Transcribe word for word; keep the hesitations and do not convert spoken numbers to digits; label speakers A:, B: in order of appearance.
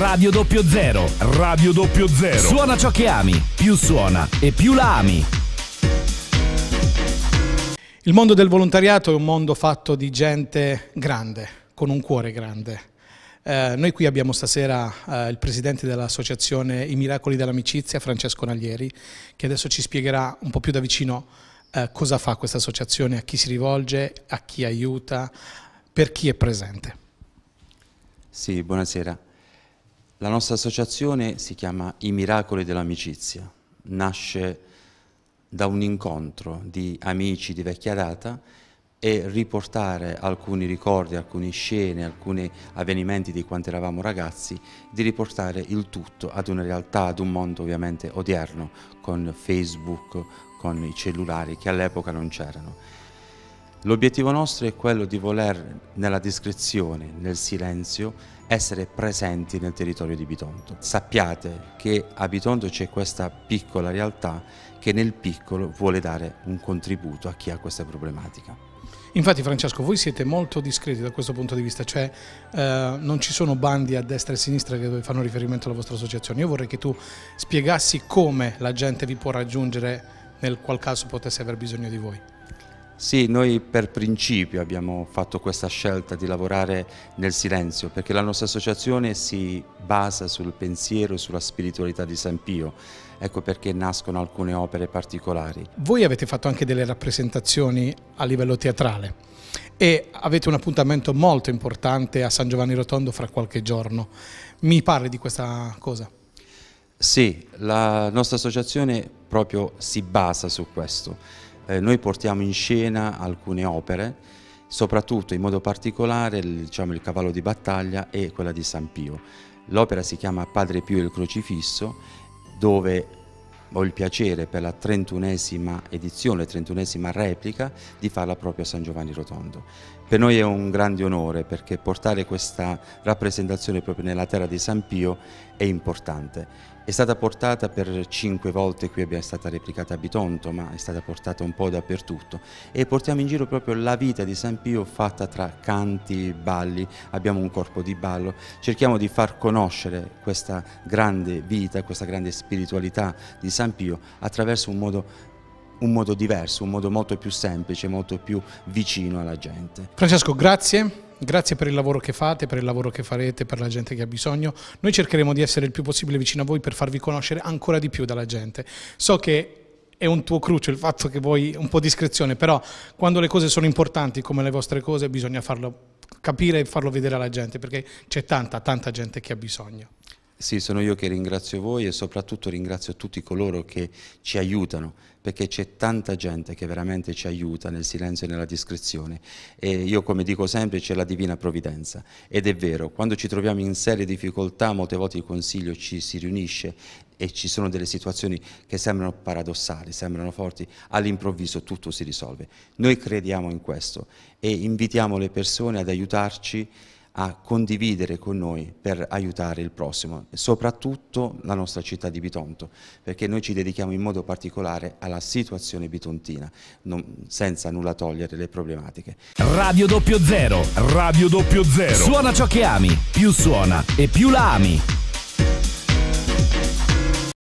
A: Radio doppio zero, Radio doppio zero. Suona ciò che ami, più suona e più la ami.
B: Il mondo del volontariato è un mondo fatto di gente grande, con un cuore grande. Eh, noi qui abbiamo stasera eh, il presidente dell'associazione I Miracoli dell'Amicizia, Francesco Naglieri, che adesso ci spiegherà un po' più da vicino eh, cosa fa questa associazione, a chi si rivolge, a chi aiuta, per chi è presente.
C: Sì, buonasera. La nostra associazione si chiama I Miracoli dell'Amicizia. Nasce da un incontro di amici di vecchia data e riportare alcuni ricordi, alcune scene, alcuni avvenimenti di quando eravamo ragazzi, di riportare il tutto ad una realtà, ad un mondo ovviamente odierno, con Facebook, con i cellulari che all'epoca non c'erano. L'obiettivo nostro è quello di voler, nella discrezione, nel silenzio, essere presenti nel territorio di Bitonto. Sappiate che a Bitonto c'è questa piccola realtà che nel piccolo vuole dare un contributo a chi ha questa problematica.
B: Infatti Francesco, voi siete molto discreti da questo punto di vista, cioè eh, non ci sono bandi a destra e a sinistra che fanno riferimento alla vostra associazione. Io vorrei che tu spiegassi come la gente vi può raggiungere nel qual caso potesse aver bisogno di voi.
C: Sì, noi per principio abbiamo fatto questa scelta di lavorare nel silenzio, perché la nostra associazione si basa sul pensiero e sulla spiritualità di San Pio. Ecco perché nascono alcune opere particolari.
B: Voi avete fatto anche delle rappresentazioni a livello teatrale e avete un appuntamento molto importante a San Giovanni Rotondo fra qualche giorno. Mi parli di questa cosa?
C: Sì, la nostra associazione proprio si basa su questo. Eh, noi portiamo in scena alcune opere, soprattutto in modo particolare il, diciamo, il cavallo di battaglia e quella di San Pio. L'opera si chiama Padre Pio e il Crocifisso, dove ho il piacere per la trentunesima edizione, trentunesima replica, di farla proprio a San Giovanni Rotondo. Per noi è un grande onore perché portare questa rappresentazione proprio nella terra di San Pio è importante. È stata portata per cinque volte, qui è stata replicata a Bitonto, ma è stata portata un po' dappertutto. E portiamo in giro proprio la vita di San Pio fatta tra canti, balli, abbiamo un corpo di ballo. Cerchiamo di far conoscere questa grande vita, questa grande spiritualità di San Pio attraverso un modo, un modo diverso, un modo molto più semplice, molto più vicino alla gente.
B: Francesco, grazie. Grazie per il lavoro che fate, per il lavoro che farete, per la gente che ha bisogno. Noi cercheremo di essere il più possibile vicino a voi per farvi conoscere ancora di più dalla gente. So che è un tuo cruccio il fatto che vuoi un po' di discrezione, però quando le cose sono importanti come le vostre cose bisogna farlo capire e farlo vedere alla gente, perché c'è tanta, tanta gente che ha bisogno.
C: Sì, sono io che ringrazio voi e soprattutto ringrazio tutti coloro che ci aiutano, perché c'è tanta gente che veramente ci aiuta nel silenzio e nella discrezione. E io, come dico sempre, c'è la divina provvidenza. Ed è vero, quando ci troviamo in serie difficoltà, molte volte il Consiglio ci si riunisce e ci sono delle situazioni che sembrano paradossali, sembrano forti, all'improvviso tutto si risolve. Noi crediamo in questo e invitiamo le persone ad aiutarci a condividere con noi per aiutare il prossimo, soprattutto la nostra città di Bitonto, perché noi ci dedichiamo in modo particolare alla situazione bitontina, non, senza nulla togliere le problematiche.
A: Radio doppio zero, Radio doppio zero. Suona ciò che ami, più suona e più la ami.